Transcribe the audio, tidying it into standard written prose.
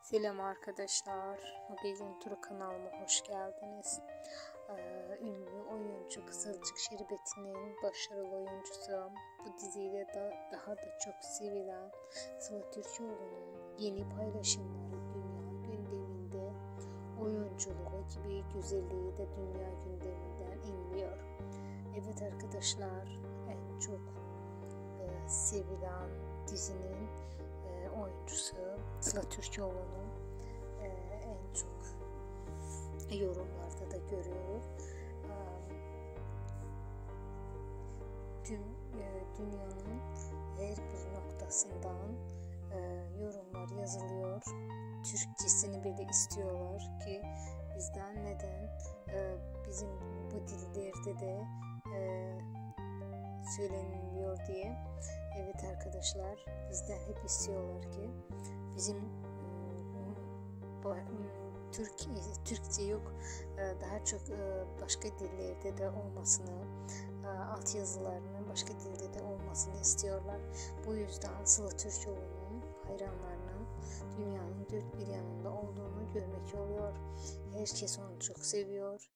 Selam arkadaşlar. Magazin Turu kanalıma hoş geldiniz. Ünlü oyuncu Kızılcık Şerbeti'nin başarılı oyuncusu, bu diziyle daha da çok sevilen Sıla Türkoğlu'nun yeni paylaşımları dünya gündeminde, oyunculuğu gibi güzelliği de dünya gündeminden inmiyor. Evet arkadaşlar, en çok sevilen dizinin oyuncusu Sıla Türkoğlu'nu en çok yorumlarda da görüyoruz. Dünyanın her bir noktasından yorumlar yazılıyor. Türkçesini bile istiyorlar ki bizden neden bizim bu dillerde de söyleniliyor diye. Evet arkadaşlar, bizden hep istiyorlar ki bizim Türkçe yok, daha çok başka dillerde de olmasını, altyazılarının başka dilde de olmasını istiyorlar. Bu yüzden Sıla Türkoğlu'nun hayranlarının dünyanın dört bir yanında olduğunu görmek oluyor. Herkes onu çok seviyor.